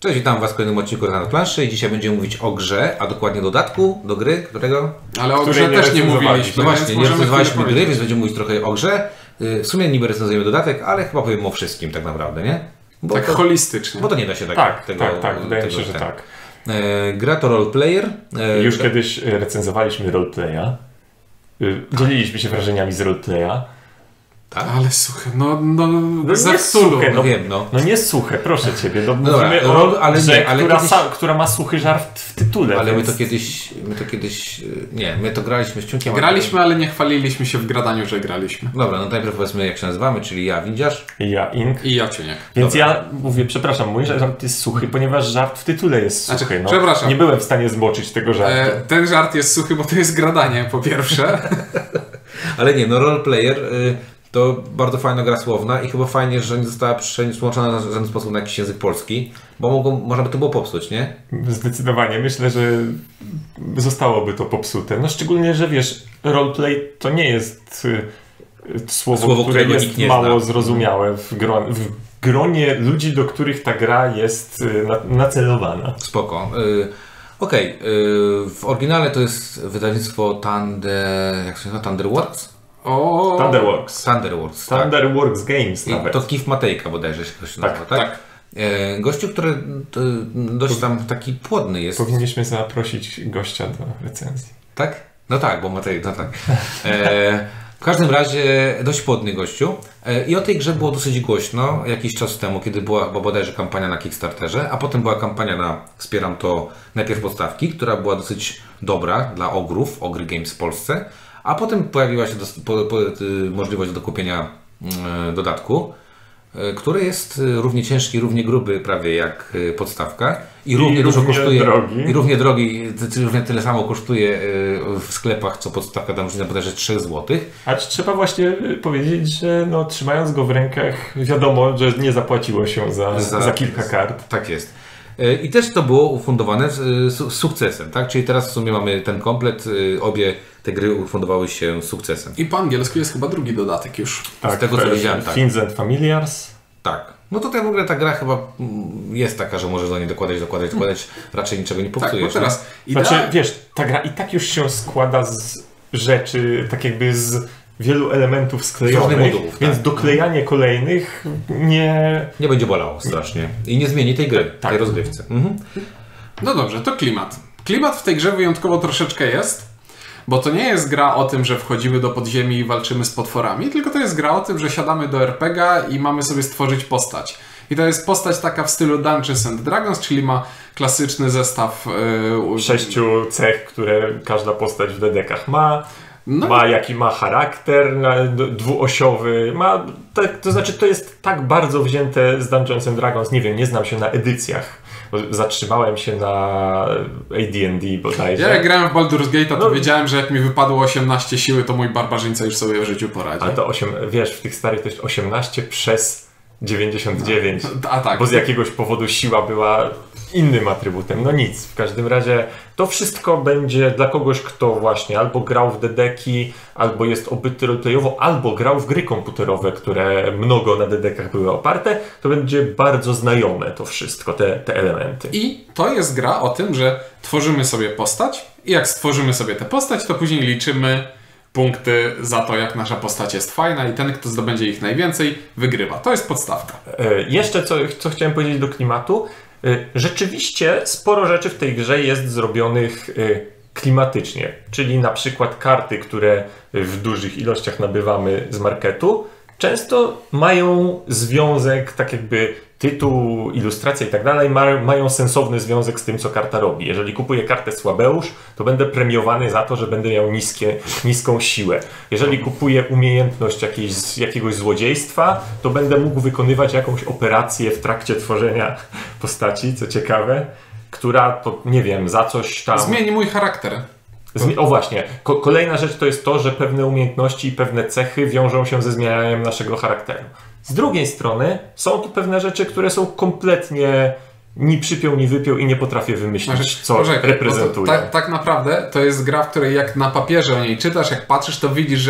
Cześć, witam Was w kolejnym odcinku na planszy i dzisiaj będziemy mówić o grze, a dokładnie dodatku do gry, którego... Ale o grze też nie mówiliśmy. No właśnie, nie recenzowaliśmy gry, więc będziemy mówić trochę o grze. W sumie niby recenzujemy dodatek, ale chyba powiem o wszystkim tak naprawdę, nie? Bo tak holistycznie. Bo to nie da się tak wydaje mi się, że tak. Gra to roleplayer. Już kiedyś recenzowaliśmy roleplaya. Dzieliliśmy się wrażeniami z roleplaya. Tak? Ale suche, no za suche, no wiem, no. No nie suche, proszę Ciebie. No, dobra, mówimy o grze, która ma suchy żart w tytule. Ale więc... my to graliśmy z Ciunkiem. Graliśmy, ale nie chwaliliśmy się w gradaniu, że graliśmy. Dobra, no najpierw powiedzmy jak się nazywamy, czyli ja Windziarz. I ja Ink. I ja Ciuniek. Więc dobra. Ja mówię, przepraszam, mój żart jest suchy, ponieważ żart w tytule jest suchy. Znaczy, przepraszam. Nie byłem w stanie zmoczyć tego żartu. Ten żart jest suchy, bo to jest gradanie, po pierwsze. Ale nie, no roleplayer... To bardzo fajna gra słowna i chyba fajnie, że nie została przetłumaczona w żaden sposób na jakiś język polski, bo można by to było popsuć, nie? Zdecydowanie. Myślę, że zostałoby to popsute. No szczególnie, że wiesz, roleplay to nie jest słowo które jest mało zrozumiałe w gronie ludzi, do których ta gra jest nacelowana. Spoko. Okej. W oryginale to jest wydawnictwo Thunderworks? Thunderworks. Thunderworks Games nawet. To Kif Matejka bodajże się ktoś nazywa, tak? Gościu, który dość tam taki płodny jest. Powinniśmy zaprosić gościa do recenzji. Tak? No tak, bo Matej, no tak. W każdym razie dość płodny gościu. I o tej grze było dosyć głośno jakiś czas temu, kiedy była bodajże kampania na Kickstarterze, a potem była kampania na Wspieram to najpierw podstawki, która była dosyć dobra dla ogrów, Ogry Games w Polsce. A potem pojawiła się możliwość do kupienia dodatku, który jest równie ciężki, równie gruby prawie jak podstawka i równie dużo kosztuje. Drogi. I równie drogi, równie tyle samo kosztuje w sklepach, co podstawka, tam różnica bodajże 3 zł. A trzeba właśnie powiedzieć, że no, trzymając go w rękach wiadomo, że nie zapłaciło się za kilka kart. Tak jest. I też to było ufundowane z sukcesem, tak? Czyli teraz w sumie mamy ten komplet, obie te gry ufundowały się sukcesem. I po angielsku jest chyba drugi dodatek już. Tak, z tego co widziałem, tak. Fins and Familiars. Tak. No tutaj w ogóle ta gra chyba jest taka, że możesz do niej dokładać, raczej niczego nie popsujesz. Tak, teraz znaczy, wiesz, ta gra i tak już się składa z rzeczy, tak jakby z wielu elementów sklejonych, modułów, więc tak. Doklejanie kolejnych nie będzie bolało strasznie. I nie zmieni tej gry, tej rozgrywce. No dobrze, to klimat. Klimat w tej grze wyjątkowo troszeczkę jest, bo to nie jest gra o tym, że wchodzimy do podziemi i walczymy z potworami, tylko to jest gra o tym, że siadamy do RPG-a i mamy sobie stworzyć postać. I to jest postać taka w stylu Dungeons and Dragons, czyli ma klasyczny zestaw 6 cech, które każda postać w DD-kach ma. Jaki ma charakter dwuosiowy, to znaczy to jest tak bardzo wzięte z Dungeons and Dragons, nie wiem, nie znam się na edycjach, bo zatrzymałem się na AD&D bodajże. Ja jak grałem w Baldur's Gate, to wiedziałem, że jak mi wypadło 18 siły, to mój barbarzyńca już sobie w życiu poradzi. Ale to wiesz, w tych starych to jest 18 przez 99, tak. Bo z jakiegoś powodu siła była innym atrybutem. No nic, w każdym razie to wszystko będzie dla kogoś, kto właśnie albo grał w DD-ki, albo jest obyty roleplayowo, albo grał w gry komputerowe, które mnogo na DD-kach były oparte, to będzie bardzo znajome to wszystko, te elementy. I to jest gra o tym, że tworzymy sobie postać i jak stworzymy sobie tę postać, to później liczymy punkty za to, jak nasza postać jest fajna i ten, kto zdobędzie ich najwięcej, wygrywa. To jest podstawka. Jeszcze co chciałem powiedzieć do klimatu. Rzeczywiście sporo rzeczy w tej grze jest zrobionych klimatycznie, czyli na przykład karty, które w dużych ilościach nabywamy z marketu, często mają związek, tak jakby tytuł, ilustracja i tak dalej, mają sensowny związek z tym, co karta robi. Jeżeli kupuję kartę Słabeusz, to będę premiowany za to, że będę miał niską siłę. Jeżeli kupuję umiejętność jakiegoś złodziejstwa, to będę mógł wykonywać jakąś operację w trakcie tworzenia postaci, co ciekawe, która to, nie wiem, za coś tam... Zmieni mój charakter. O właśnie, kolejna rzecz to jest to, że pewne umiejętności i pewne cechy wiążą się ze zmiananiem naszego charakteru. Z drugiej strony są tu pewne rzeczy, które są kompletnie ni przypiął, ni wypiął i nie potrafię wymyślić, co reprezentuje. Tak naprawdę to jest gra, w której jak na papierze o niej czytasz, jak patrzysz, to widzisz, że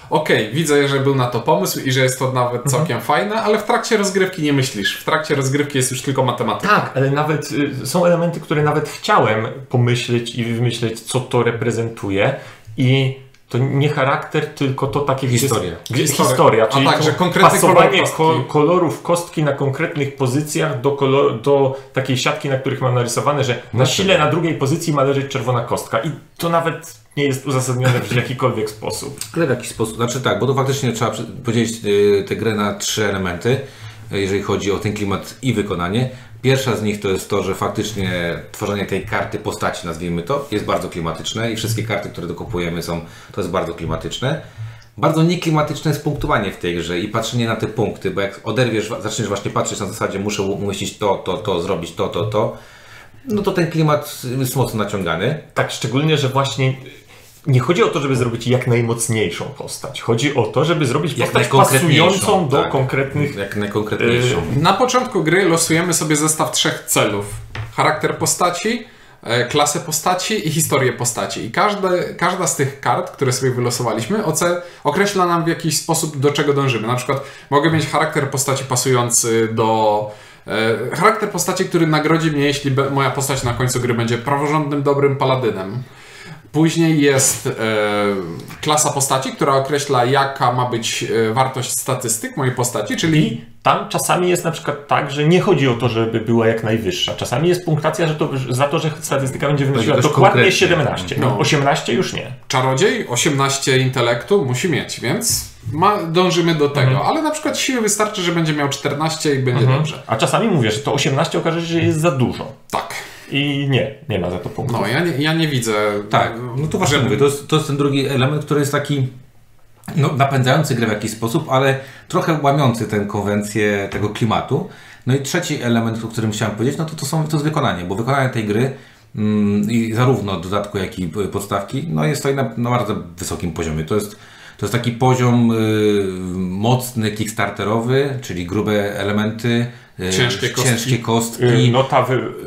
okej, widzę, że był na to pomysł i że jest to nawet całkiem fajne, ale w trakcie rozgrywki nie myślisz. W trakcie rozgrywki jest już tylko matematyka. Tak, ale nawet są elementy, które nawet chciałem pomyśleć i wymyśleć, co to reprezentuje i to nie charakter, tylko to takie... Historia, czyli że konkretny pasowanie kolor kolorów kostki na konkretnych pozycjach do takiej siatki, na których mam narysowane, że na sile na drugiej pozycji ma leżeć czerwona kostka i to nawet nie jest uzasadnione w jakikolwiek sposób. Ale w jakiś sposób, znaczy tak, bo to faktycznie trzeba podzielić tę grę na 3 elementy, jeżeli chodzi o ten klimat i wykonanie. Pierwsza z nich to jest to, że faktycznie tworzenie tej karty postaci, nazwijmy to, jest bardzo klimatyczne i wszystkie karty, które dokupujemy to jest bardzo klimatyczne. Bardzo nieklimatyczne jest punktowanie w tej grze i patrzenie na te punkty, bo jak oderwiesz, zaczniesz właśnie patrzeć na zasadzie muszę umieścić to, zrobić to, no to ten klimat jest mocno naciągany. Tak, szczególnie, że właśnie nie chodzi o to, żeby zrobić jak najmocniejszą postać. Chodzi o to, żeby zrobić postać pasującą do konkretnych... Jak najkonkretniejszą. Na początku gry losujemy sobie zestaw 3 celów. Charakter postaci, klasę postaci i historię postaci. I każda z tych kart, które sobie wylosowaliśmy, określa nam w jakiś sposób, do czego dążymy. Na przykład mogę mieć charakter postaci pasujący do... charakter postaci, który nagrodzi mnie, jeśli moja postać na końcu gry będzie praworządnym, dobrym paladynem. Później jest klasa postaci, która określa, jaka ma być wartość statystyk mojej postaci, czyli... I tam czasami jest na przykład tak, że nie chodzi o to, żeby była jak najwyższa. Czasami jest punktacja za to, że statystyka będzie wynosiła dokładnie 17. No. 18 już nie. Czarodziej 18 intelektu musi mieć, więc dążymy do tego. Ale na przykład siły wystarczy, że będzie miał 14 i będzie dobrze. A czasami mówię, że to 18 okaże się, że jest za dużo. Tak. I nie ma za to punktu. No, ja nie widzę. Tak, no to właśnie mówię, to jest ten drugi element, który jest taki napędzający grę w jakiś sposób, ale trochę łamiący tę konwencję tego klimatu. No i trzeci element, o którym chciałem powiedzieć, no to jest wykonanie, bo wykonanie tej gry i zarówno dodatku, jak i podstawki, no jest to na bardzo wysokim poziomie. To jest taki poziom mocny, kickstarterowy, czyli grube elementy, ciężkie kostki. Nota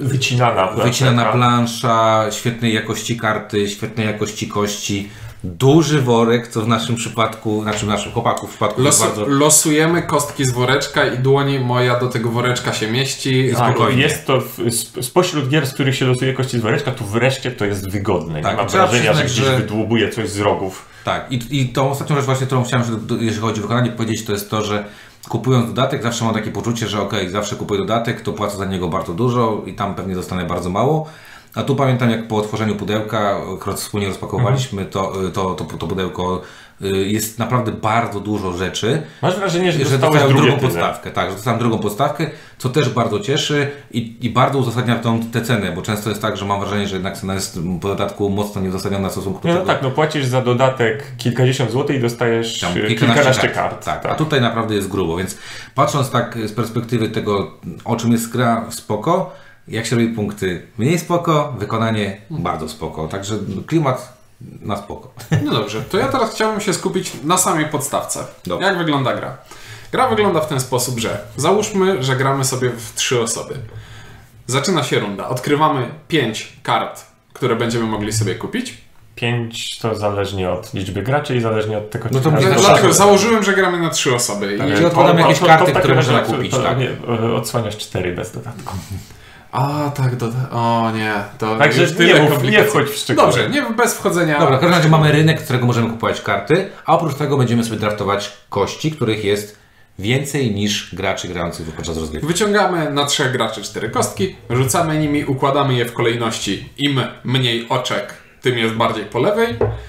wycinana plansza, świetnej jakości karty, świetnej jakości kości, duży worek, co w naszym przypadku, naszych chłopaków w przypadku jest bardzo... Losujemy kostki z woreczka i dłoń moja do tego woreczka się mieści. Jest to spośród gier, z których się losuje kości z woreczka, tu wreszcie to jest wygodne. Nie mam wrażenia, że gdzieś wydłubuje coś z rogów. Tak, i tą ostatnią rzecz właśnie, którą chciałem, jeżeli chodzi o wykonanie, powiedzieć, to jest to, że kupując dodatek, zawsze mam takie poczucie, że zawsze kupuję dodatek, to płacę za niego bardzo dużo i tam pewnie dostanę bardzo mało. A tu pamiętam, jak po otworzeniu pudełka, jak wspólnie rozpakowaliśmy to pudełko, jest naprawdę bardzo dużo rzeczy. Masz wrażenie, że dostałem drugą podstawkę. Tak, że dostałem drugą podstawkę, co też bardzo cieszy i bardzo uzasadnia tę cenę, bo często jest tak, że mam wrażenie, że jednak cena jest po dodatku mocno nieuzasadniona w stosunku do tego. No tak, płacisz za dodatek kilkadziesiąt złotych i dostajesz kilkanaście kart. Tak, a tutaj naprawdę jest grubo, więc patrząc tak z perspektywy tego, o czym jest gra, spoko, jak się robi punkty, mniej spoko, wykonanie bardzo spoko, także klimat na spoko. No dobrze, to ja teraz chciałbym się skupić na samej podstawce. Dobrze. Jak wygląda gra? Gra wygląda w ten sposób, że załóżmy, że gramy sobie w 3 osoby. Zaczyna się runda. Odkrywamy 5 kart, które będziemy mogli sobie kupić. 5 to zależnie od liczby graczy i zależnie od tego, no to dlatego założyłem, że gramy na 3 osoby. Tak, i odkładamy jakieś karty, które można kupić. Tak? Nie, odsłaniasz 4 bez dodatku. A, tak, o nie, to także już tyle nie wchodź w szczegóły. Dobrze, nie, bez wchodzenia. Dobra, w każdym razie mamy rynek, z którego możemy kupować karty, a oprócz tego będziemy sobie draftować kości, których jest więcej niż graczy grających podczas rozgrywki. Wyciągamy na 3 graczy 4 kostki, rzucamy nimi, układamy je w kolejności. Im mniej oczek, tym jest bardziej po lewej.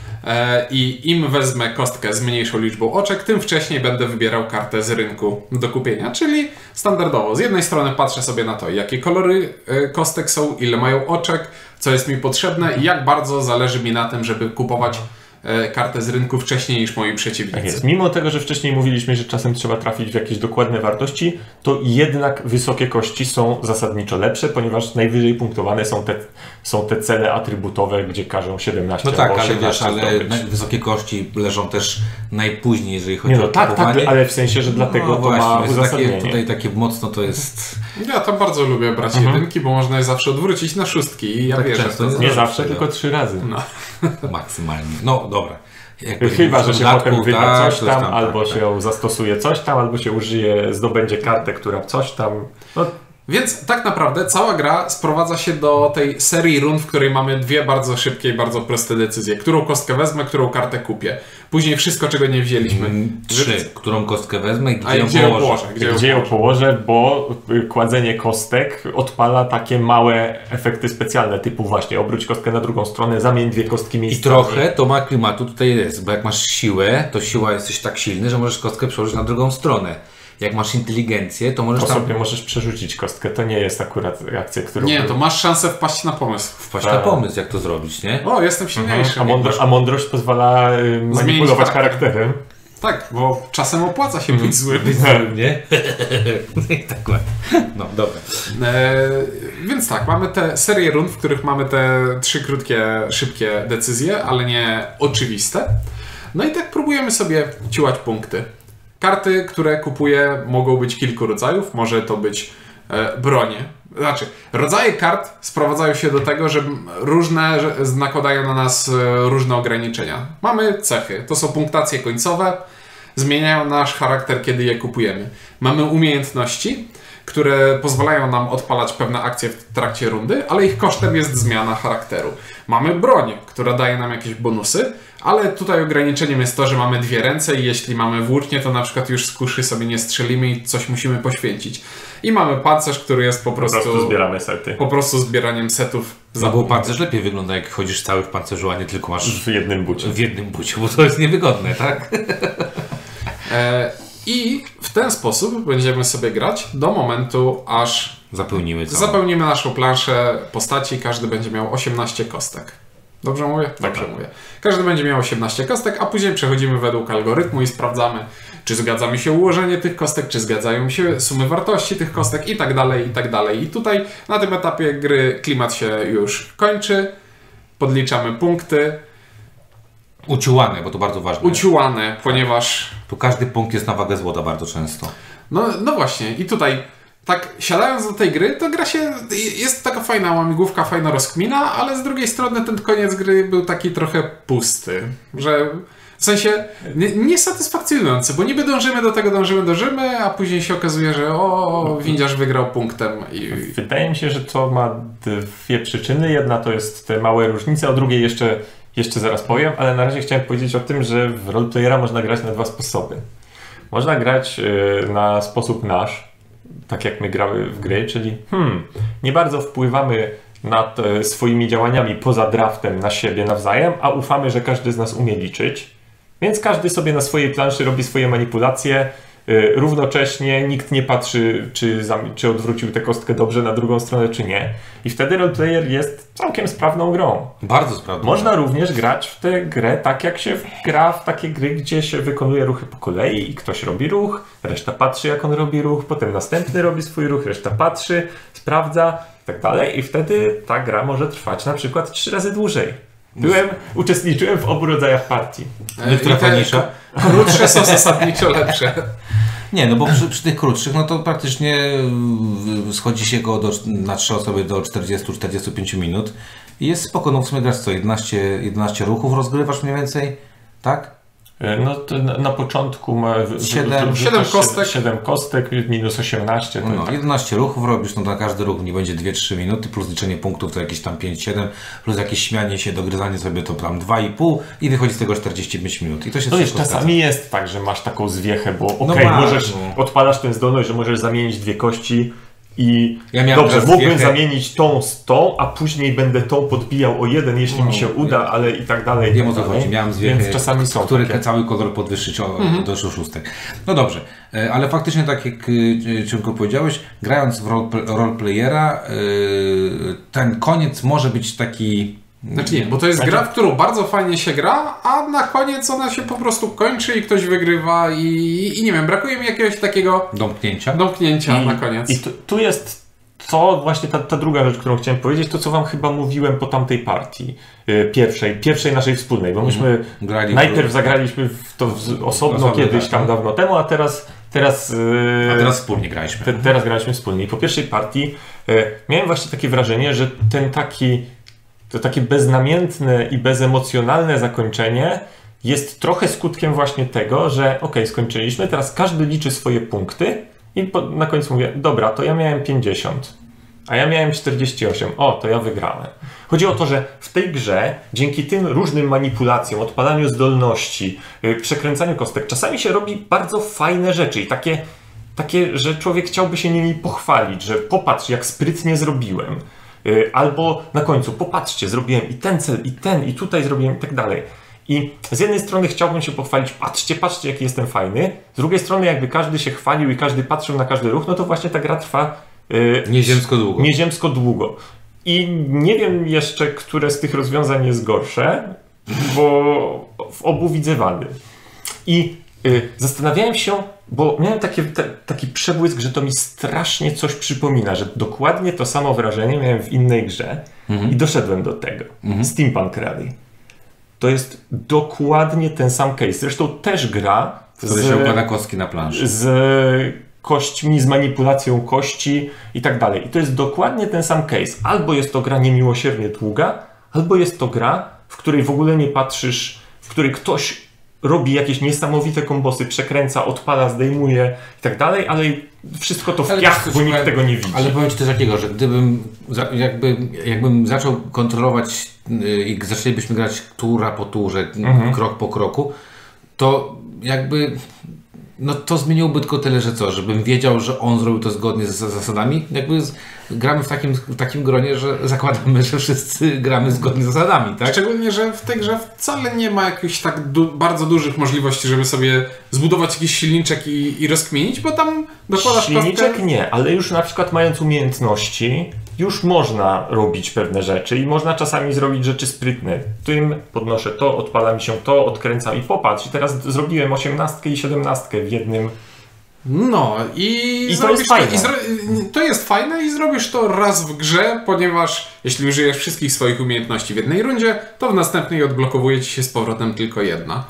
I im wezmę kostkę z mniejszą liczbą oczek, tym wcześniej będę wybierał kartę z rynku do kupienia. Czyli standardowo, z jednej strony patrzę sobie na to, jakie kolory kostek są, ile mają oczek, co jest mi potrzebne i jak bardzo zależy mi na tym, żeby kupować kartę z rynku wcześniej niż moi przeciwnicy. Tak jest. Mimo tego, że wcześniej mówiliśmy, że czasem trzeba trafić w jakieś dokładne wartości, to jednak wysokie kości są zasadniczo lepsze, ponieważ najwyżej punktowane są te cele atrybutowe, gdzie każą 17 no tak, albo 18 ale wysokie kości leżą też najpóźniej, jeżeli chodzi o kupowanie. Tak, ale w sensie, że dlatego to ma uzasadnienie. Tutaj takie mocno to jest... Ja to bardzo lubię brać jedynki, bo można je zawsze odwrócić na szóstki i ja tak wierzę. Często, nie zawsze, tylko 3 razy. No. Maksymalnie. No dobra. Chyba, że się potem wyda tak, coś tam, albo się zastosuje coś tam, albo się użyje, zdobędzie kartę, która coś tam... No. Więc tak naprawdę cała gra sprowadza się do tej serii rund, w której mamy dwie bardzo szybkie i bardzo proste decyzje. Którą kostkę wezmę, którą kartę kupię. Później wszystko, czego nie wzięliśmy. Trzy. Którą kostkę wezmę i gdzie ją położę. Gdzie ją położę, bo kładzenie kostek odpala takie małe efekty specjalne, typu właśnie obróć kostkę na drugą stronę, zamień dwie kostki miejscami. I trochę to ma klimatu tutaj jest, bo jak masz siłę, to siła jesteś tak silny, że możesz kostkę przełożyć na drugą stronę. Jak masz inteligencję, to możesz sobie możesz przerzucić kostkę. To nie jest akurat akcja, którą... Nie, to masz szansę wpaść na pomysł. Wpaść na pomysł, jak to zrobić, nie? O, jestem silniejszy. A mądrość pozwala manipulować charakterem. Tak, bo czasem opłaca się być złym. Nie? Tak. No, dobra. Więc tak, mamy tę serię rund, w których mamy te trzy krótkie, szybkie decyzje, ale nie oczywiste. No i tak próbujemy sobie ciłać punkty. Karty, które kupuję, mogą być kilku rodzajów. Może to być bronie. Znaczy, rodzaje kart sprowadzają się do tego, że różne nakładają na nas różne ograniczenia. Mamy cechy. To są punktacje końcowe. Zmieniają nasz charakter, kiedy je kupujemy. Mamy umiejętności, które pozwalają nam odpalać pewne akcje w trakcie rundy, ale ich kosztem jest zmiana charakteru. Mamy broń, która daje nam jakieś bonusy, ale tutaj ograniczeniem jest to, że mamy dwie ręce i jeśli mamy włócznie, to na przykład już z kuszy sobie nie strzelimy i coś musimy poświęcić. I mamy pancerz, który jest po prostu zbieramy sety. Po prostu zbieraniem setów. No bo pancerz lepiej wygląda, jak chodzisz cały w pancerzu, a nie tylko masz w jednym bucie. W jednym bucie, bo to jest niewygodne, tak? I w ten sposób będziemy sobie grać do momentu, aż zapełnimy naszą planszę postaci. Każdy będzie miał 18 kostek. Dobrze mówię? Dobrze mówię. Każdy będzie miał 18 kostek, a później przechodzimy według algorytmu i sprawdzamy, czy zgadza mi się ułożenie tych kostek, czy zgadzają mi się sumy wartości tych kostek i tak dalej, i tak dalej. I tutaj na tym etapie gry klimat się już kończy. Podliczamy punkty. Uciułane, bo to bardzo ważne. Uciułane, ponieważ... Tu każdy punkt jest na wagę złota bardzo często. No właśnie. I tutaj tak siadając do tej gry, to gra się... Jest taka fajna łamigłówka, fajna rozkmina, ale z drugiej strony ten koniec gry był taki trochę pusty. Że... W sensie niesatysfakcjonujący, bo niby dążymy do tego, dążymy, a później się okazuje, że windziarz wygrał punktem. Wydaje mi się, że to ma dwie przyczyny. Jedna to jest te małe różnice, o drugiej jeszcze zaraz powiem, ale na razie chciałem powiedzieć o tym, że w roleplayera można grać na dwa sposoby. Można grać na sposób nasz, tak jak my gramy w gry, czyli nie bardzo wpływamy nad swoimi działaniami poza draftem na siebie nawzajem, a ufamy, że każdy z nas umie liczyć. Więc każdy sobie na swojej planszy robi swoje manipulacje, równocześnie nikt nie patrzy, czy odwrócił tę kostkę dobrze na drugą stronę, czy nie. I wtedy roleplayer jest całkiem sprawną grą. Bardzo sprawną. Można również grać w tę grę tak, jak się gra w takie gry, gdzie się wykonuje ruchy po kolei i ktoś robi ruch, reszta patrzy, jak on robi ruch, potem następny robi swój ruch, reszta patrzy, sprawdza i tak dalej. I wtedy ta gra może trwać na przykład 3 razy dłużej. Uczestniczyłem w obu rodzajach partii. Która fajniejsza? Krótsze są zasadniczo lepsze. Nie, no bo przy tych krótszych, no to praktycznie schodzi się go na 3 osoby do 40-45 minut i jest spoko, no w sumie grasz co, 11 ruchów rozgrywasz mniej więcej, tak? No to na początku ma 7 kostek minus 18. To no, 11 ruchów robisz, no na każdy ruch nie będzie 2-3 minuty, plus liczenie punktów to jakieś tam 5-7, plus jakieś śmianie się, dogryzanie sobie to tam 2,5 i wychodzi z tego 45 minut. I to się no jest, czasami jest tak, że masz taką zwiechę, bo odpalasz tę zdolność, że możesz zamienić dwie kości i dobrze, mógłbym zamienić tą z tą, a później będę tą podbijał o 1, jeśli mi się uda, ale i tak dalej. Wiem o co chodzi, miałem zwiechy, więc czasami są który cały kolor podwyższyć do 6. No dobrze, ale faktycznie tak jak Cienko powiedziałeś, grając w roleplayera, ten koniec może być taki... Znaczy nie, bo to jest gra, w którą bardzo fajnie się gra, a na koniec ona się po prostu kończy i ktoś wygrywa i nie wiem, brakuje mi jakiegoś takiego domknięcia na koniec. I tu jest to właśnie ta druga rzecz, którą chciałem powiedzieć, to co wam chyba mówiłem po tamtej partii, pierwszej naszej wspólnej, bo myśmy najpierw zagraliśmy w to osobno kiedyś tam dawno temu, a teraz wspólnie graliśmy. Teraz graliśmy wspólnie i po pierwszej partii miałem właśnie takie wrażenie, że to takie beznamiętne i bezemocjonalne zakończenie jest trochę skutkiem właśnie tego, że skończyliśmy, teraz każdy liczy swoje punkty i na końcu mówię, dobra, to ja miałem 50, a ja miałem 48, to ja wygrałem. Chodzi o to, że w tej grze, dzięki tym różnym manipulacjom, odpalaniu zdolności, przekręcaniu kostek, czasami się robi bardzo fajne rzeczy i takie, że człowiek chciałby się nimi pochwalić, że popatrz, jak sprytnie zrobiłem. Albo na końcu, popatrzcie, zrobiłem i ten cel, i tutaj zrobiłem i tak dalej. I z jednej strony chciałbym się pochwalić, patrzcie, jaki jestem fajny. Z drugiej strony, jakby każdy się chwalił i każdy patrzył na każdy ruch, no to właśnie ta gra trwa nieziemsko długo. I nie wiem jeszcze, które z tych rozwiązań jest gorsze, bo w obu widzę wady. I zastanawiałem się, bo miałem taki przebłysk, że to mi strasznie coś przypomina, że dokładnie to samo wrażenie miałem w innej grze i doszedłem do tego. Steampunk Rally. To jest dokładnie ten sam case. Zresztą też gra wtedy się układa kostki na planszy. Z kośćmi, z manipulacją kości i tak dalej. I to jest dokładnie ten sam case. Albo jest to gra niemiłosiernie długa, albo jest to gra, w której w ogóle nie patrzysz, w której ktoś robi jakieś niesamowite kombosy, przekręca, odpala, zdejmuje i tak dalej, ale wszystko to w piach, bo nikt tego nie widzi. Ale powiem Ci coś takiego, że jakbym zaczął kontrolować i zaczęlibyśmy grać tura po turze, krok po kroku, to jakby to zmieniłoby tylko tyle, że żebym wiedział, że on zrobił to zgodnie z zasadami. Jakby gramy w takim gronie, że zakładamy, że wszyscy gramy zgodnie z zasadami, tak? Szczególnie, że w tej grze wcale nie ma jakichś tak bardzo dużych możliwości, żeby sobie zbudować jakiś silniczek i rozkminić, bo tam dokładasz silniczek kostkę... nie, ale już na przykład mając umiejętności, już można robić pewne rzeczy i można czasami zrobić rzeczy sprytne. Tym podnoszę to, odpala mi się to, odkręcam i popatrz. I teraz zrobiłem 18 i 17 w jednym. No i to jest fajne. To jest fajne i zrobisz to raz w grze, ponieważ jeśli użyjesz wszystkich swoich umiejętności w jednej rundzie, to w następnej odblokowuje Ci się z powrotem tylko jedna.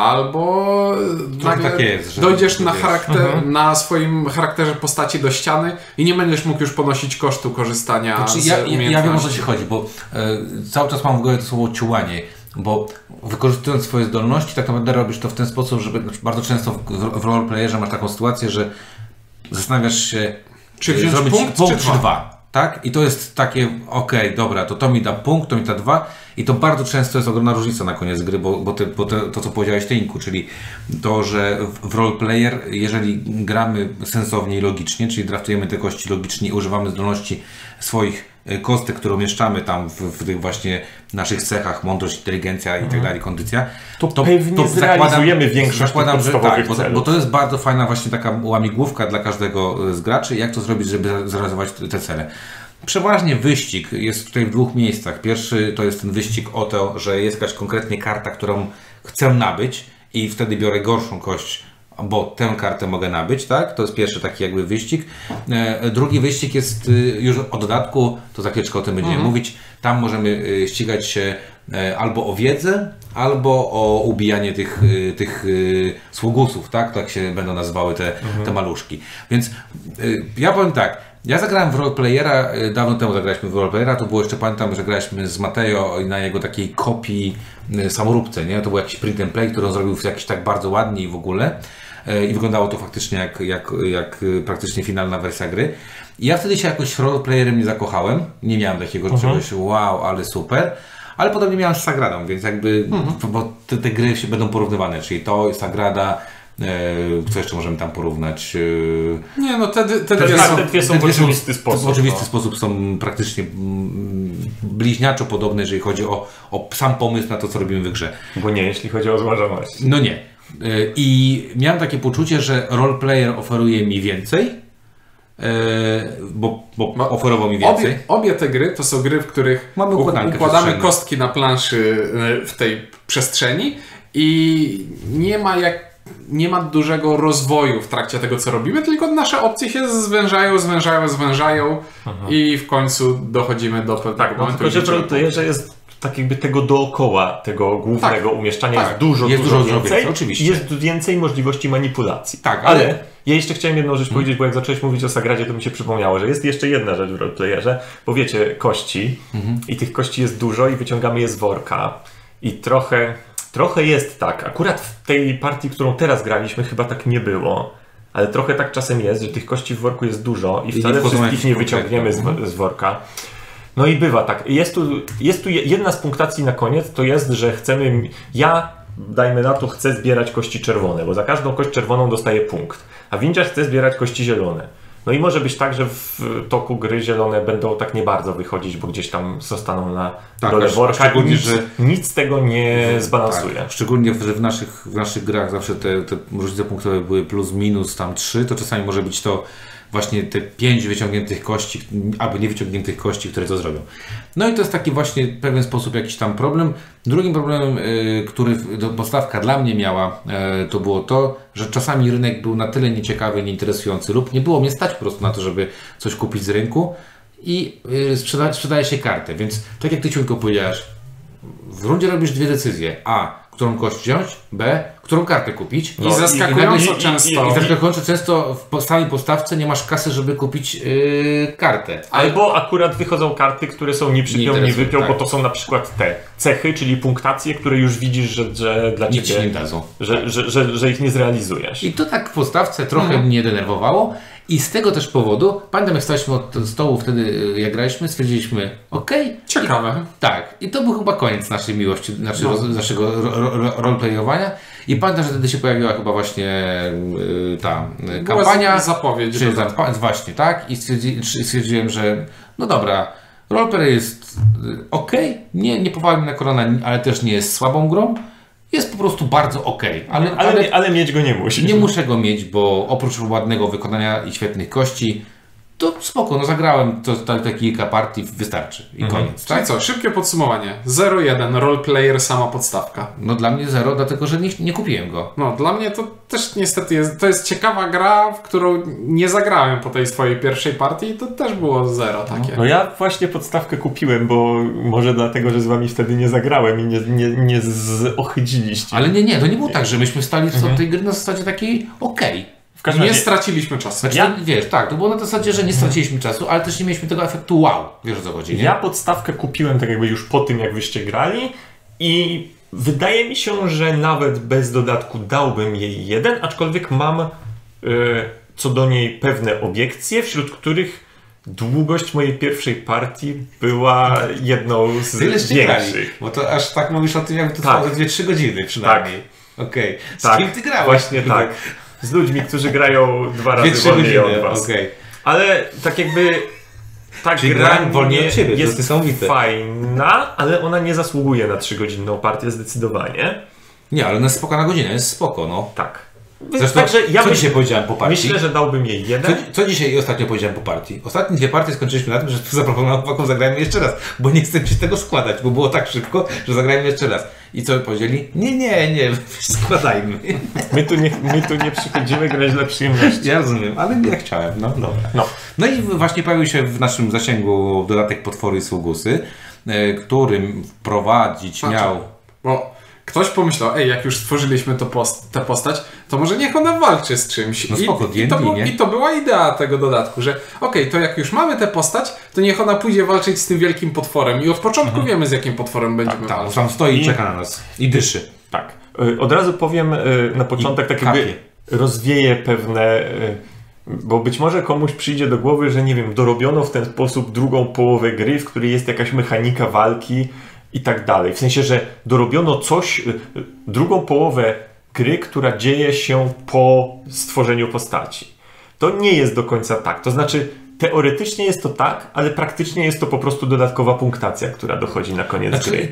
Albo nagle tak jest, że dojdziesz na swoim charakterze postaci do ściany i nie będziesz mógł już ponosić kosztu korzystania z umiejętności. Ja wiem, o co Ci chodzi, bo cały czas mam w głowie to słowo ciułanie, bo wykorzystując swoje zdolności tak naprawdę robisz to w ten sposób, żeby bardzo często w roleplayerze masz taką sytuację, że zastanawiasz się, czy wziąć zrobić punkt czy dwa. Tak? I to jest takie, dobra, to mi da punkt, to mi da 2 i to bardzo często jest ogromna różnica na koniec gry, bo to co powiedziałeś ty, Inku, czyli to, że w roleplayer, jeżeli gramy sensownie i logicznie, czyli draftujemy te kości logicznie i używamy zdolności swoich kostek, które umieszczamy tam w tych właśnie naszych cechach, mądrość, inteligencja i tak dalej, kondycja, to pewnie zrealizujemy większość tych podstawowych celów. Bo to jest bardzo fajna właśnie taka łamigłówka dla każdego z graczy, jak to zrobić, żeby zrealizować te cele. Przeważnie wyścig jest tutaj w dwóch miejscach. Pierwszy to jest ten wyścig o to, że jest jakaś konkretnie karta, którą chcę nabyć i wtedy biorę gorszą kość, bo tę kartę mogę nabyć, tak? To jest pierwszy taki jakby wyścig. Drugi wyścig jest już o dodatku, to za chwileczkę o tym będziemy mówić. Tam możemy ścigać się albo o wiedzę, albo o ubijanie tych sługusów, tak? Tak się będą nazywały te maluszki. Więc ja powiem tak, ja zagrałem w roleplayera, dawno temu zagraliśmy w roleplayera, to było jeszcze, pamiętam, że graliśmy z Mateo na jego takiej kopii samoróbce, nie? To był jakiś print and play, który on zrobił jakiś tak bardzo ładnie i w ogóle. I wyglądało to faktycznie jak praktycznie finalna wersja gry. I ja wtedy się jakoś roleplayerem nie zakochałem, nie miałem takiego czegoś wow, ale super. Ale podobnie miałem z Sagradą, więc jakby, bo te gry się będą porównywane, czyli to jest Sagrada, co jeszcze możemy tam porównać? Nie, no te dwie są w oczywisty sposób. W oczywisty sposób są praktycznie bliźniaczo podobne, jeżeli chodzi o sam pomysł na to, co robimy w grze. Bo nie, jeśli chodzi o złożoność. No nie. I miałem takie poczucie, że roleplayer oferuje mi więcej, bo oferował mi więcej. Obie te gry to są gry, w których układamy kostki na planszy w tej przestrzeni i nie ma dużego rozwoju w trakcie tego, co robimy, tylko nasze opcje się zwężają i w końcu dochodzimy do pewnego momentu. Tylko, że w roleplayerze jest tak jakby tego dookoła, tego głównego umieszczania jest dużo więcej. Oczywiście. Jest więcej możliwości manipulacji. Tak, ale ja jeszcze chciałem jedną rzecz powiedzieć, bo jak zacząłeś mówić o Sagradzie, to mi się przypomniało, że jest jeszcze jedna rzecz w roleplayerze, bo wiecie, kości i tych kości jest dużo i wyciągamy je z worka i trochę Trochę jest tak. Akurat w tej partii, którą teraz graliśmy, chyba tak nie było. Ale trochę tak czasem jest, że tych kości w worku jest dużo i wcale wszystkich nie wyciągniemy z worka. No i bywa tak. Jest tu jedna z punktacji na koniec, to jest, że chcemy... Ja, dajmy na to, chcę zbierać kości czerwone, bo za każdą kość czerwoną dostaję punkt. A windziarz chce zbierać kości zielone. No i może być tak, że w toku gry zielone będą tak nie bardzo wychodzić, bo gdzieś tam zostaną na dole worka i nic z tego nie zbalansuje. Tak, szczególnie, że w naszych grach zawsze te różnice punktowe były plus minus tam 3, to czasami może być to właśnie te 5 wyciągniętych kości, albo niewyciągniętych kości, które to zrobią. No i to jest taki właśnie w pewien sposób jakiś tam problem. Drugim problemem, który podstawka dla mnie miała, to było to, że czasami rynek był na tyle nieciekawy, nieinteresujący lub nie było mnie stać po prostu na to, żeby coś kupić z rynku i sprzedaje się kartę. Więc tak jak Ty, Ciuńko, powiedziałeś, w rundzie robisz dwie decyzje. A, którą kość wziąć, B, którą kartę kupić. I zaskakująco często. I zaskakująco często w samej postawce nie masz kasy, żeby kupić kartę. Albo akurat wychodzą karty, które są nie przypiął, nie wypiął, tak. bo to są na przykład te cechy, czyli punktacje, które już widzisz, że dla Nic Ciebie nie dadzą. Że ich nie zrealizujesz. I to tak w postawce trochę mnie denerwowało. I z tego też powodu, pamiętam jak staliśmy od stołu wtedy, jak graliśmy, stwierdziliśmy, okej. Ciekawe. Tak. I to był chyba koniec naszej miłości, naszego roleplayowania. I pamiętam, że wtedy się pojawiła chyba właśnie ta kampania. Zapowiedź. Właśnie, tak. I stwierdziłem, że no dobra, roleplay jest okej. Nie powalił na kolana, ale też nie jest słabą grą. Jest po prostu bardzo okej. Ale mieć go nie musi. Nie muszę go mieć, bo oprócz ładnego wykonania i świetnych kości, to spoko, no zagrałem te kilka partii, wystarczy i koniec. Czyli co, szybkie podsumowanie. 0-1, roleplayer, sama podstawka. No dla mnie 0, dlatego że nie kupiłem go. No dla mnie to też niestety jest, to jest ciekawa gra, w którą nie zagrałem po tej swojej pierwszej partii i to też było 0 takie. No ja właśnie podstawkę kupiłem, bo może dlatego, że z wami wtedy nie zagrałem i nie zohydziliście. Ale nie, to nie było tak, że myśmy stali w tej gry na zasadzie takiej okej. Nie straciliśmy czasu. Znaczy, wiesz, tak, to było na zasadzie, że nie straciliśmy czasu, ale też nie mieliśmy tego efektu wow. Wiesz o co chodzi, nie? Ja podstawkę kupiłem tak jakby już po tym, jak wyście grali i wydaje mi się, że nawet bez dodatku dałbym jej 1, aczkolwiek mam co do niej pewne obiekcje, wśród których długość mojej pierwszej partii była jedną z większych. Bo to aż tak mówisz o tym, jakby to trwało 2-3 godziny przynajmniej. Tak. Okej. Z kim ty grałeś? Właśnie tak. Z ludźmi, którzy grają 2 razy wolniej od was. Okay. Ale tak jakby ta gra jest fajna, ale ona nie zasługuje na 3-godzinną partię zdecydowanie. Nie, ale ona jest spoko na godzinę, jest spoko, no. Tak. Zresztą, także co dzisiaj powiedziałem po partii? Myślę, że dałbym jej 1. Co dzisiaj ostatnio powiedziałem po partii? Ostatnie 2 partie skończyliśmy na tym, że zaproponowałem chłopakom, zagrajmy jeszcze raz, bo nie chcę się tego składać, bo było tak szybko, że zagrajmy jeszcze raz. I co powiedzieli? Nie, składajmy. My tu nie przychodzimy grać dla przyjemności. Ja rozumiem, ale nie chciałem, no dobra. No i właśnie pojawił się w naszym zasięgu dodatek Potwory i Sługusy, którym wprowadzić miał... Bo ktoś pomyślał, jak już stworzyliśmy tę postać, to może niech ona walczy z czymś. No spoko, I to była idea tego dodatku, że to jak już mamy tę postać, to niech ona pójdzie walczyć z tym wielkim potworem. I od początku wiemy, z jakim potworem będziemy walczyć. Tam stoi i czeka na nas. I dyszy. Tak. Od razu powiem na początek, tak jakby rozwieję pewne... Bo być może komuś przyjdzie do głowy, że nie wiem, dorobiono w ten sposób drugą połowę gry, w której jest jakaś mechanika walki i tak dalej. W sensie, że dorobiono coś, drugą połowę gry, która dzieje się po stworzeniu postaci. To nie jest do końca tak. To znaczy, teoretycznie jest to tak, ale praktycznie jest to po prostu dodatkowa punktacja, która dochodzi na koniec gry.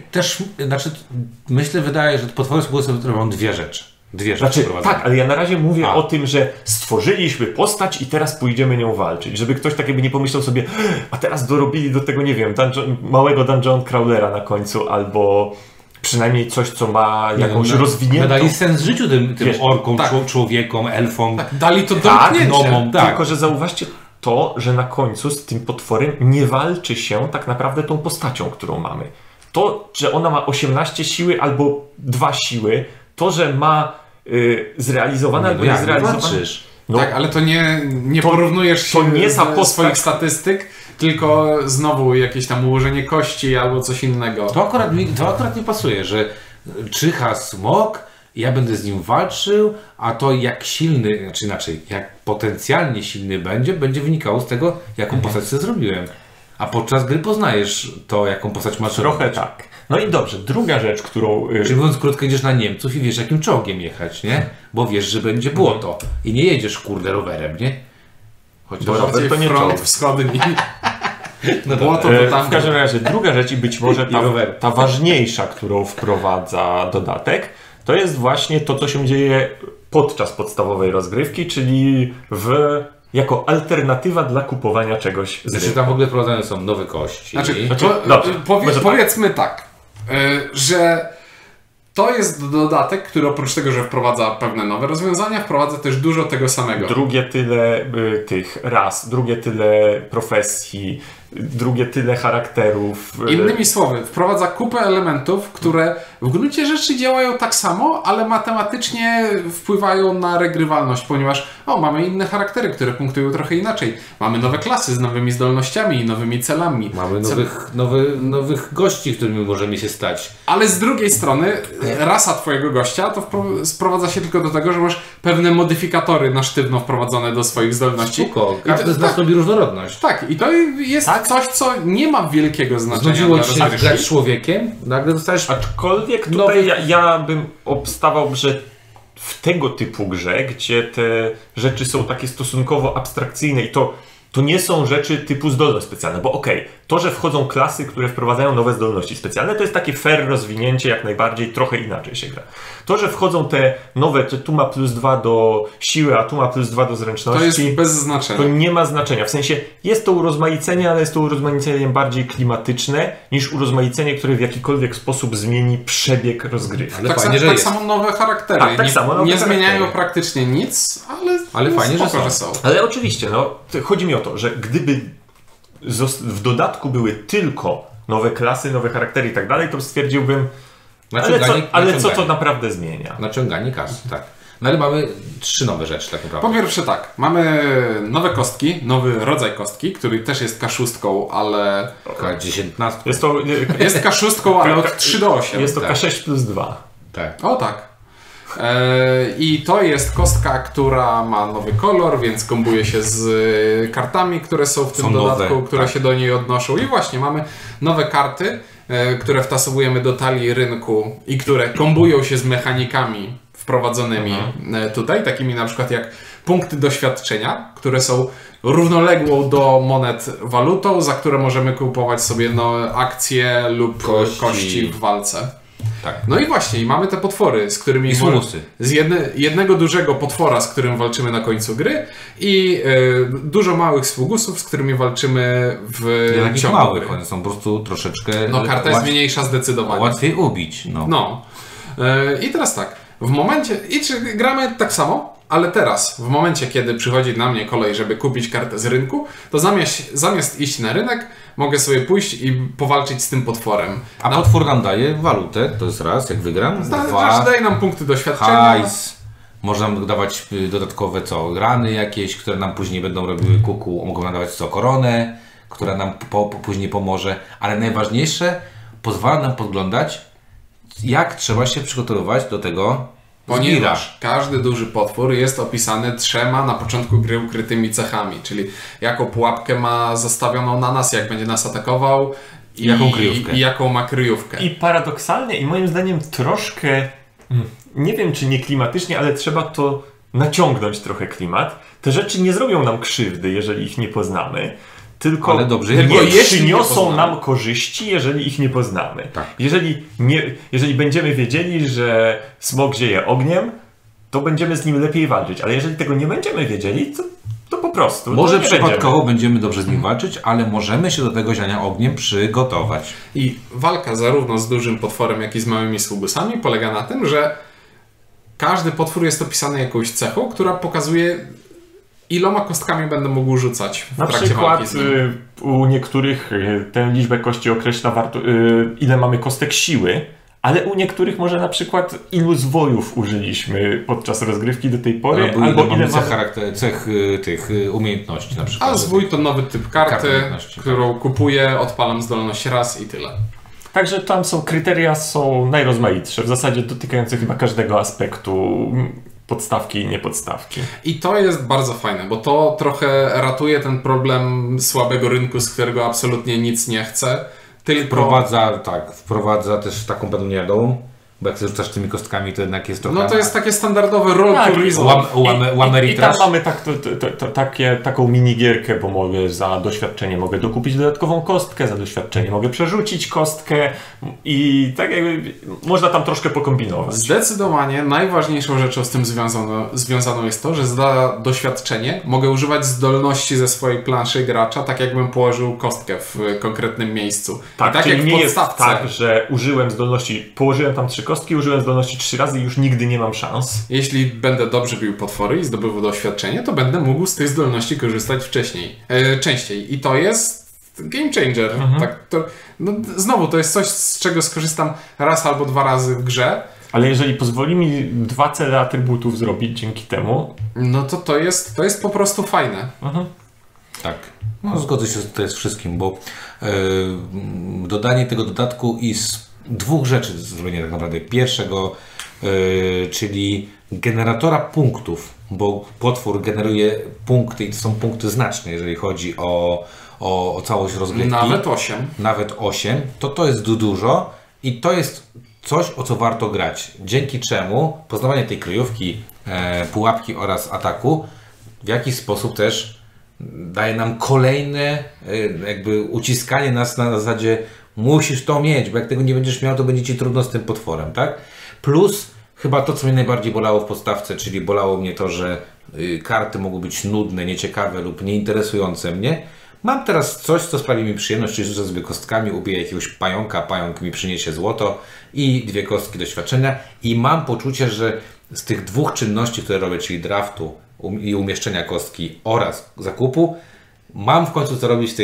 Wydaje, że Potwory Sługusy robią dwie rzeczy. Tak, ale ja na razie mówię o tym, że stworzyliśmy postać i teraz pójdziemy nią walczyć. Żeby ktoś tak jakby nie pomyślał sobie, a teraz dorobili do tego, nie wiem, małego dungeon crawlera na końcu, albo przynajmniej coś, co ma jakąś rozwiniętą... Dali sens życiu tym orkom, człowiekom, elfom. Tak, dali to domknięcie. Tylko, że zauważcie to, że na końcu z tym potworem nie walczy się tak naprawdę tą postacią, którą mamy. To, że ona ma 18 siły albo 2 siły, to, że ma zrealizowane albo nie zrealizowane. No, tak, ale to nie porównujesz się do swoich statystyk, tylko znowu jakieś tam ułożenie kości albo coś innego. To akurat nie pasuje, że czyha smok, ja będę z nim walczył, a to jak silny, znaczy inaczej, jak potencjalnie silny będzie wynikało z tego, jaką postać sobie zrobiłem. A podczas gry poznajesz to, jaką postać masz Trochę robić. tak. No i dobrze, druga rzecz, którą... Czyli mówiąc krótko, idziesz na Niemców i wiesz, jakim czołgiem jechać, nie? Bo wiesz, że będzie błoto. I nie jedziesz, kurde, rowerem, nie? Chociaż Bo rower to nie front czołg. wschodni. no Błoto to tam. W każdym razie druga rzecz i być może rower. ta ważniejsza, którą wprowadza dodatek, to jest właśnie to, co się dzieje podczas podstawowej rozgrywki, czyli jako alternatywa dla kupowania czegoś z Znaczy rynku. tam w ogóle wprowadzane są nowe kości. Znaczy, dobrze, może powiedzmy tak, że to jest dodatek, który oprócz tego, że wprowadza pewne nowe rozwiązania, wprowadza też dużo tego samego. Drugie tyle tych ras, drugie tyle profesji, drugie tyle charakterów. Innymi słowy, wprowadza kupę elementów, które w gruncie rzeczy działają tak samo, ale matematycznie wpływają na regrywalność, ponieważ mamy inne charaktery, które punktują trochę inaczej. Mamy nowe klasy z nowymi zdolnościami i nowymi celami. Mamy nowych gości, którymi możemy się stać. Ale z drugiej strony rasa twojego gościa to sprowadza się tylko do tego, że masz pewne modyfikatory na sztywno wprowadzone do swoich zdolności. Spoko, każdy z nas lubi różnorodność. Tak, i to jest coś, co nie ma wielkiego znaczenia Znudziło dla ci się rozgrywki. grać człowiekiem? Nagle dostajesz... Aczkolwiek tutaj ja bym obstawał, że w tego typu grze, gdzie te rzeczy są takie stosunkowo abstrakcyjne i to nie są rzeczy typu zdolność specjalna, bo to, że wchodzą klasy, które wprowadzają nowe zdolności specjalne, to jest takie fair rozwinięcie, jak najbardziej, trochę inaczej się gra. To, że wchodzą te nowe, że tu ma +2 do siły, a tu ma +2 do zręczności, To jest bez znaczenia. to nie ma znaczenia. W sensie jest to urozmaicenie, ale jest to urozmaicenie bardziej klimatyczne niż urozmaicenie, które w jakikolwiek sposób zmieni przebieg rozgrywki. Ale Tak, fajnie, że tak jest. samo nowe charaktery. Tak, samo nowe nie charaktery. zmieniają praktycznie nic, ale fajnie, że spoko, są. Ale oczywiście, chodzi mi o to, że gdyby w dodatku były tylko nowe klasy, nowe charaktery i tak dalej, to stwierdziłbym, ale co to naprawdę zmienia? Naciąganie kasy, tak. No ale mamy 3 nowe rzeczy tak naprawdę. Po pierwsze tak, mamy nowe kostki, nowy rodzaj kostki, który też jest K6, ale... K19. Jest K6, ale od 3 do 8. Jest to tak. K6+2. Tak. O tak. I to jest kostka, która ma nowy kolor, więc kombuje się z kartami, które są w tym dodatku, nowe, które tak. się do niej odnoszą. I właśnie mamy nowe karty, które wtasowujemy do talii rynku i które kombują się z mechanikami wprowadzonymi tutaj, takimi na przykład jak punkty doświadczenia, które są równoległą do monet walutą, za które możemy kupować sobie akcje lub kości w walce. Tak. No i właśnie, mamy te potwory, z którymi... I słumusy. Jednego dużego potwora, z którym walczymy na końcu gry i dużo małych sługusów, z którymi walczymy w Nie takich ciągu małych, gry. one są po prostu troszeczkę... Karta jest mniejsza zdecydowanie. Łatwiej ubić. I teraz tak, czy gramy tak samo, ale teraz, w momencie, kiedy przychodzi na mnie kolej, żeby kupić kartę z rynku, to zamiast iść na rynek, mogę sobie pójść i powalczyć z tym potworem. A potwór nam daje walutę, to jest raz, jak wygram. 2, daje nam punkty doświadczenia. hajs. Można nam dawać dodatkowe rany jakieś, które nam później będą robiły kuku. Mogą nam dawać koronę, która nam później pomoże. Ale najważniejsze, pozwala nam podglądać, jak trzeba się przygotowywać do tego Ponieważ każdy duży potwór jest opisany 3 na początku gry ukrytymi cechami, czyli jaką pułapkę ma zastawioną na nas, jak będzie nas atakował i jaką kryjówkę. I jaką ma kryjówkę. I paradoksalnie, i moim zdaniem troszkę, nie wiem czy nie klimatycznie, ale trzeba to naciągnąć trochę klimat. Te rzeczy nie zrobią nam krzywdy, jeżeli ich nie poznamy. Tylko Ale dobrze, przyniosą nam korzyści, jeżeli ich nie poznamy. Tak. Jeżeli będziemy wiedzieli, że smok zieje ogniem, to będziemy z nim lepiej walczyć. Ale jeżeli tego nie będziemy wiedzieli, to po prostu. Może przypadkowo będziemy dobrze z nim walczyć, ale możemy się do tego ziania ogniem przygotować. I walka zarówno z dużym potworem, jak i z małymi sługusami polega na tym, że każdy potwór jest opisany jakąś cechą, która pokazuje, iloma kostkami będę mógł rzucać w na trakcie przykład walki z nim. U niektórych tę liczbę kości określa ile mamy kostek siły, ale u niektórych może na przykład ilu zwojów użyliśmy podczas rozgrywki do tej pory, albo ile mamy cech tych umiejętności na przykład. A zwój to nowy typ karty, umiejętności, którą kupuję, odpalam zdolność raz i tyle. także tam kryteria są najrozmaitsze, w zasadzie dotykające chyba każdego aspektu podstawki i niepodstawki. I to jest bardzo fajne, bo to trochę ratuje ten problem słabego rynku, z którego absolutnie nic nie chce. Tylko... Wprowadza też taką pewną niewiadomą, bo jak rzucasz tymi kostkami, to jednak jest trochę... No to jest takie standardowe roll to result. I tam mamy taką minigierkę, bo za doświadczenie mogę dokupić dodatkową kostkę, za doświadczenie mogę przerzucić kostkę i tak jakby można tam troszkę pokombinować. Zdecydowanie najważniejszą rzeczą z tym związaną jest to, że za doświadczenie mogę używać zdolności ze swojej planszy gracza, tak jakbym położył kostkę w konkretnym miejscu. Tak, tak czyli jak w nie podstawce. jest tak, że użyłem zdolności, położyłem tam 3 kostki, użyłem zdolności 3 razy i już nigdy nie mam szans. Jeśli będę dobrze bił potwory i zdobywał doświadczenie, to będę mógł z tych zdolności korzystać częściej. I to jest game changer. Tak, znowu, to jest coś, z czego skorzystam raz albo 2 razy w grze. Ale jeżeli pozwoli mi 2 cele atrybutów zrobić dzięki temu... No to jest po prostu fajne. Tak. No, zgodzę się tutaj z wszystkim, bo dodanie tego dodatku i z 2 rzeczy zrobienie tak naprawdę. Pierwszego, czyli generatora punktów, bo potwór generuje punkty i to są punkty znaczne, jeżeli chodzi o całość rozgrywki. Nawet 8. To jest dużo i to jest coś, o co warto grać. Dzięki czemu poznawanie tej kryjówki, pułapki oraz ataku w jakiś sposób też daje nam kolejne jakby uciskanie nas na zasadzie musisz to mieć, bo jak tego nie będziesz miał, to będzie ci trudno z tym potworem, tak? Plus chyba to, co mnie najbardziej bolało w podstawce, czyli bolało mnie to, że karty mogą być nudne, nieciekawe lub nieinteresujące mnie. Mam teraz coś, co sprawi mi przyjemność, czyli rzucę sobie kostkami, ubiję jakiegoś pająka, pająk mi przyniesie złoto i 2 kostki doświadczenia i mam poczucie, że z tych 2 czynności, które robię, czyli draftu i umieszczenia kostki oraz zakupu, mam w końcu co robić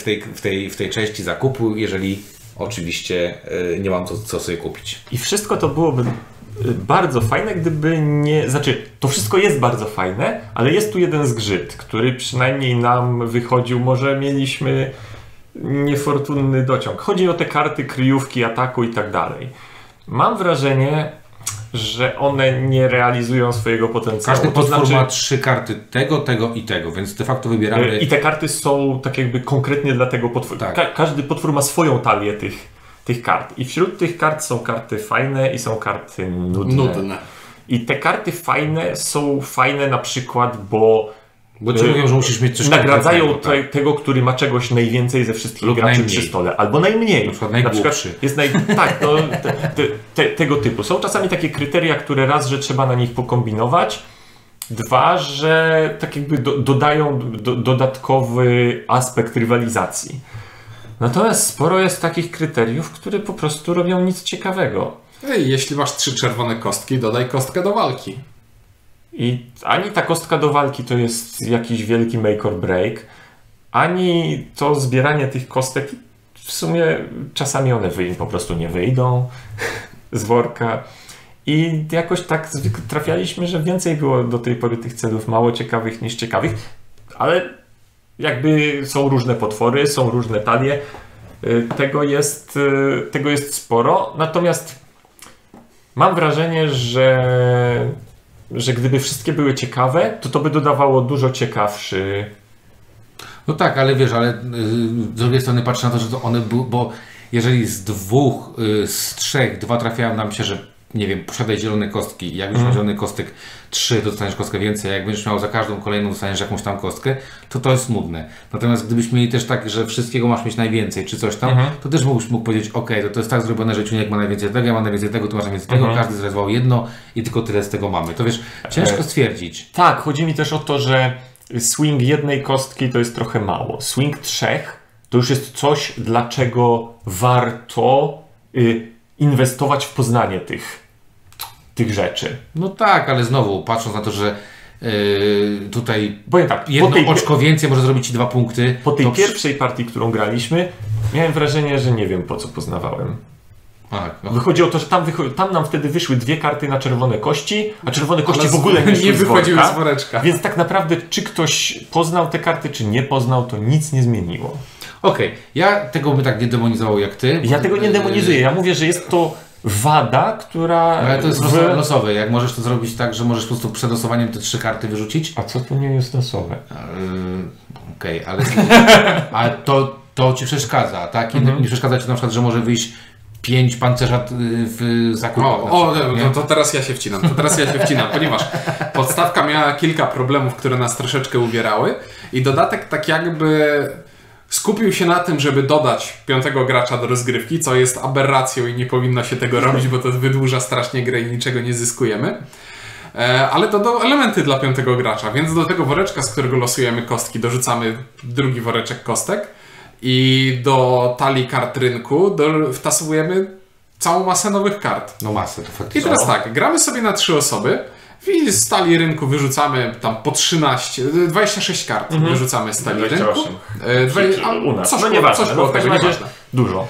w tej części zakupu, jeżeli oczywiście nie mam co sobie kupić. I wszystko to byłoby bardzo fajne, gdyby nie... Znaczy, to wszystko jest bardzo fajne, ale jest tu jeden zgrzyt, który przynajmniej nam wychodził. Może mieliśmy niefortunny dociąg. Chodzi o te karty, kryjówki, ataku i tak dalej. Mam wrażenie, że one nie realizują swojego potencjału. Każdy potwór ma 3 karty tego i tego, więc de facto wybieramy... I te karty są tak jakby konkretnie dla tego potworu. Tak. Każdy potwór ma swoją talię tych kart. I wśród tych kart są karty fajne i są karty nudne. I te karty fajne są fajne na przykład, bo ci mówią, że musisz mieć coś nagradzają tego, który ma czegoś najwięcej ze wszystkich lub graczy najmniej. Przy stole. Albo najmniej. Na przykład najgłupszy. Jest tak, no, tego typu. Są czasami takie kryteria, które raz, że trzeba na nich pokombinować, 2, że tak jakby dodają dodatkowy aspekt rywalizacji. Natomiast sporo jest takich kryteriów, które po prostu robią nic ciekawego. Jeśli masz 3 czerwone kostki, dodaj kostkę do walki. I ani ta kostka do walki to jest jakiś wielki make or break, ani to zbieranie tych kostek, w sumie czasami one po prostu nie wyjdą z worka. I jakoś tak trafialiśmy, że więcej było do tej pory tych celów mało ciekawych niż ciekawych, ale jakby są różne potwory, są różne talie, tego jest sporo, natomiast mam wrażenie, że gdyby wszystkie były ciekawe, to by dodawało dużo ciekawszy... No tak, ale wiesz, z drugiej strony patrzę na to, że to one były, bo jeżeli z 3 2 trafiają nam się, że nie wiem, posiadaj zielone kostki i jak już masz zielonych kostek 3, to dostaniesz kostkę więcej, a jak będziesz miał za każdą kolejną dostaniesz jakąś tam kostkę, to jest nudne. Natomiast gdybyśmy mieli też tak, że wszystkiego masz mieć najwięcej, czy coś tam, to też mógł powiedzieć, to jest tak zrobione, że Ciuniek ma najwięcej tego, ja mam najwięcej tego, tu masz najwięcej tego, każdy zrezwał jedno i tylko tyle z tego mamy. To wiesz, ciężko stwierdzić. Tak, chodzi mi też o to, że swing 1 kostki to jest trochę mało. Swing 3 to już jest coś, dlaczego warto inwestować w poznanie tych rzeczy. No tak, ale znowu, patrząc na to, że tutaj powiem tak, jedno oczko więcej może zrobić Ci 2 punkty. Po tej pierwszej partii, którą graliśmy, miałem wrażenie, że nie wiem, po co poznawałem. Wychodzi o to, że tam nam wtedy wyszły 2 karty na czerwone kości, a czerwone kości w ogóle nie wychodziły z woreczka. Więc tak naprawdę, czy ktoś poznał te karty, czy nie poznał, to nic nie zmieniło. Okej, ja tego bym tak nie demonizował jak ty. Ja tego nie demonizuję, ja mówię, że jest to wada, która... Ale to jest losowe, jak możesz to zrobić tak, że możesz po prostu przed losowaniem te 3 karty wyrzucić. A co to nie jest losowe? Okej, ale to ci przeszkadza, tak? Nie przeszkadza ci na przykład, że może wyjść 5 pancerza w zakupach. To teraz ja się wcinam. Ponieważ podstawka miała kilka problemów, które nas troszeczkę uwierały i dodatek tak jakby skupił się na tym, żeby dodać 5. gracza do rozgrywki, co jest aberracją i nie powinno się tego robić, bo to wydłuża strasznie grę i niczego nie zyskujemy. Ale dodał elementy dla 5. gracza, więc do tego woreczka, z którego losujemy kostki, dorzucamy drugi woreczek kostek i do talii kart rynku wtasowujemy całą masę nowych kart. No masę, to faktycznie. I teraz tak, gramy sobie na 3 osoby i z talii rynku wyrzucamy tam po 26 kart wyrzucamy z talii rynku. U nas. Coś No było, nieważne, coś było tego, nieważne. Dużo.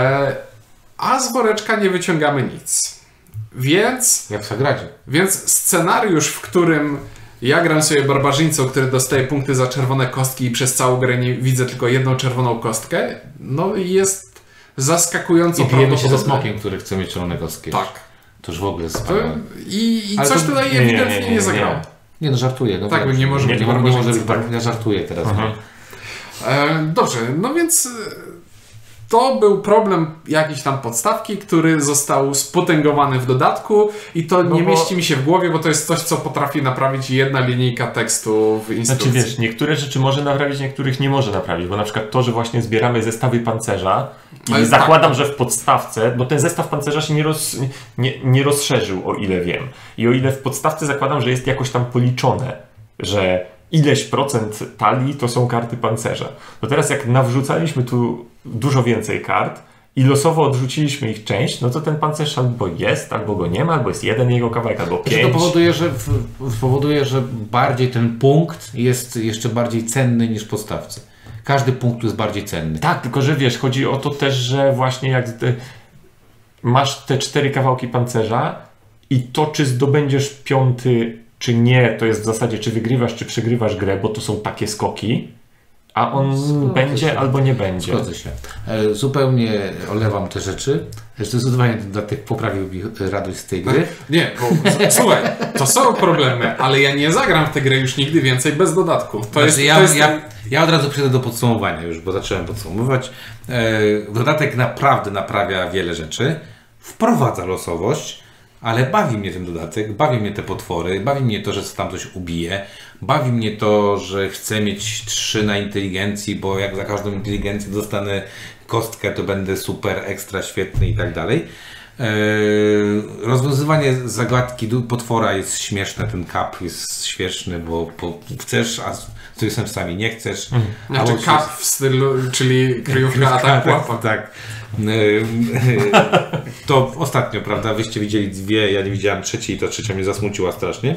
A z woreczka nie wyciągamy nic. Więc... Jak w Sagradzie. Więc scenariusz, w którym ja gram sobie barbarzyńcą, który dostaje punkty za czerwone kostki i przez całą grę nie widzę tylko jedną czerwoną kostkę, no i jest zaskakująco I bijemy się ze prawdopodobne. smokiem, który chce mieć czerwone kostki. Tak. To już w ogóle jest wspaniałe. I Ale coś to- tutaj ewidentnie nie zagrało. Nie no, żartuję. No, Tak, wiem, nie może być nie może barbarzyńcy, być tak. Ja żartuję teraz. Dobrze, no więc to był problem jakiejś tam podstawki, który został spotęgowany w dodatku i to nie mieści mi się w głowie, bo to jest coś, co potrafi naprawić jedna linijka tekstu w instrukcji. Znaczy wiesz, niektóre rzeczy może naprawić, niektórych nie może naprawić, bo na przykład to, że właśnie zbieramy zestawy pancerza i Ale zakładam, że w podstawce, bo ten zestaw pancerza się nie rozszerzył, o ile wiem. I o ile w podstawce zakładam, że jest jakoś tam policzone, że ileś procent talii to są karty pancerza. No teraz jak nawrzucaliśmy tu dużo więcej kart i losowo odrzuciliśmy ich część, no to ten pancerz albo jest, albo go nie ma, albo jest jeden jego kawałek, albo 5. To powoduje, że bardziej ten punkt jest jeszcze bardziej cenny niż w podstawce. Każdy punkt jest bardziej cenny. Tak, tylko że wiesz, chodzi o to też, że właśnie jak masz te 4 kawałki pancerza i to, czy zdobędziesz 5, czy nie, to jest w zasadzie, czy wygrywasz, czy przegrywasz grę, bo to są takie skoki, a on będzie albo nie będzie. Zgodzę się. Zupełnie olewam te rzeczy. Zdecydowanie dodatek poprawił mi radość z tej gry. Nie, bo słuchaj, to są problemy, ale ja nie zagram w tę grę już nigdy więcej bez dodatku. Ja od razu przejdę do podsumowania już, bo zacząłem podsumowywać. Dodatek naprawdę naprawia wiele rzeczy. Wprowadza losowość, ale bawi mnie ten dodatek, bawi mnie te potwory, bawi mnie to, że tam coś ubije, bawi mnie to, że chcę mieć 3 na inteligencji, bo jak za każdą inteligencję dostanę kostkę, to będę super, ekstra, świetny i tak dalej. Rozwiązywanie zagadki potwora jest śmieszne, ten kap jest śmieszny, bo chcesz, a z tymi sensami nie chcesz. Znaczy kap w stylu, czyli kryjówka atak łapa. Tak. To ostatnio, prawda, wyście widzieli 2, ja nie widziałem 3 i ta 3 mnie zasmuciła strasznie.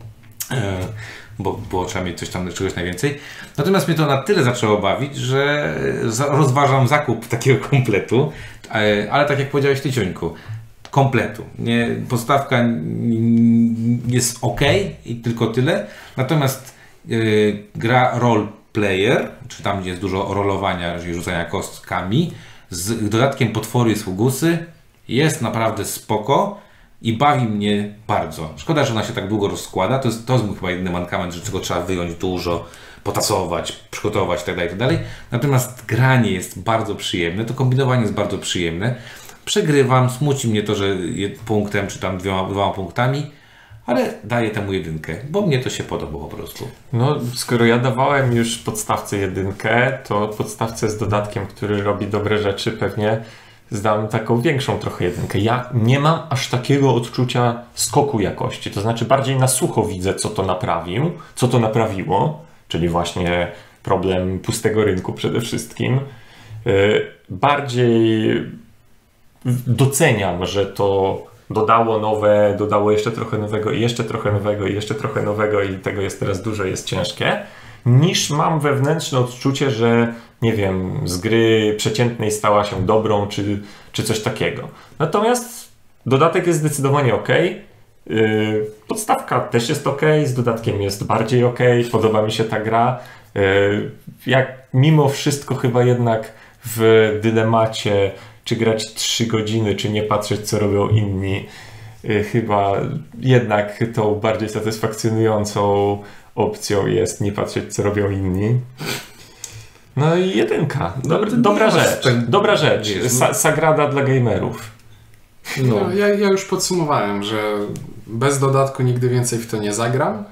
Bo trzeba mieć czegoś najwięcej. Natomiast mnie to na tyle zaczęło bawić, że rozważam zakup takiego kompletu, ale tak jak powiedziałeś ty, Ciońku, kompletu. Podstawka jest ok i tylko tyle, natomiast gra role player, czy tam gdzie jest dużo rolowania, czyli rzucania kostkami, z dodatkiem potwory i sługusy, jest naprawdę spoko i bawi mnie bardzo. Szkoda, że ona się tak długo rozkłada. To jest chyba jedyny mankament, że czego trzeba wyjąć dużo, potasować, przygotować itd. Natomiast granie jest bardzo przyjemne, to kombinowanie jest bardzo przyjemne. Przegrywam, smuci mnie to, że punktem czy tam 2 punktami, ale daję temu 1, bo mnie to się podoba po prostu. No, skoro ja dawałem już podstawce 1, to podstawce z dodatkiem, który robi dobre rzeczy, pewnie zdam taką większą trochę 1. Ja nie mam aż takiego odczucia skoku jakości, to znaczy bardziej na sucho widzę, co to naprawiło, czyli właśnie problem pustego rynku przede wszystkim. Bardziej doceniam, że to dodało jeszcze trochę nowego i jeszcze trochę nowego i jeszcze trochę nowego i tego jest teraz dużo, jest ciężkie, niż mam wewnętrzne odczucie, że nie wiem, z gry przeciętnej stała się dobrą, czy coś takiego. Natomiast dodatek jest zdecydowanie ok. Podstawka też jest ok, z dodatkiem jest bardziej ok, podoba mi się ta gra. Jak mimo wszystko chyba jednak w dylemacie, czy grać 3 godziny, czy nie patrzeć, co robią inni, chyba jednak tą bardziej satysfakcjonującą opcją jest nie patrzeć, co robią inni. No i 1. Dobra rzecz. Sagrada dla gamerów. No, ja już podsumowałem, że bez dodatku nigdy więcej w to nie zagram.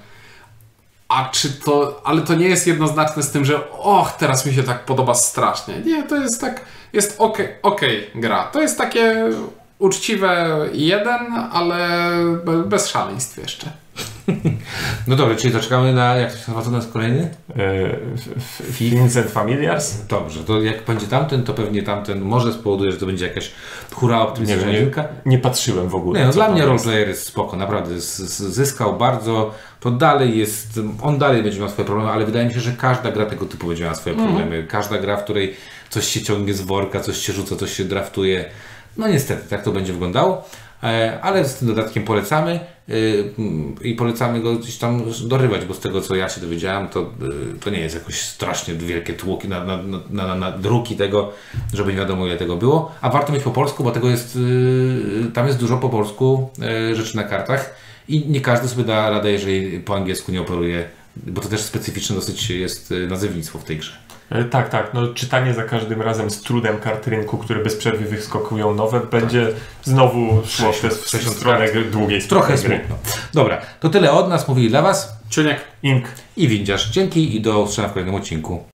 Ale to nie jest jednoznaczne z tym, że teraz mi się tak podoba strasznie. Nie, to jest tak, jest okej gra. To jest takie uczciwe 1, ale bez szaleństw jeszcze. No dobra, czyli zaczekamy na, jak to się nazywa, to jest kolejny? Fiends and Familiars? Dobrze, to jak będzie tamten, to pewnie tamten może spowoduje, że to będzie jakaś hura optymistyczna jedynka. Nie patrzyłem w ogóle. Nie, no dla mnie roleplayer jest spoko, naprawdę zyskał bardzo, to dalej jest, on dalej będzie miał swoje problemy, ale wydaje mi się, że każda gra tego typu będzie miała swoje problemy. Każda gra, w której coś się ciągnie z worka, coś się rzuca, coś się draftuje. No niestety, tak to będzie wyglądało. Ale z tym dodatkiem polecamy i polecamy go gdzieś tam dorywać, bo z tego, co ja się dowiedziałem, to nie jest jakoś strasznie wielkie tłoki na druki tego, żeby nie wiadomo ile tego było, a warto mieć po polsku, bo tego jest, tam jest dużo po polsku rzeczy na kartach i nie każdy sobie da radę, jeżeli po angielsku nie operuje, bo to też specyficzne dosyć jest nazewnictwo w tej grze. Tak. No, czytanie za każdym razem z trudem kart rynku, które bez przerwy wyskakują nowe, będzie znowu szło w stronę długiej. Trochę smutno. Dobra, to tyle od nas. Mówili dla Was Ciuniek, Ink i Windziarz. Dzięki i do usłyszenia w kolejnym odcinku.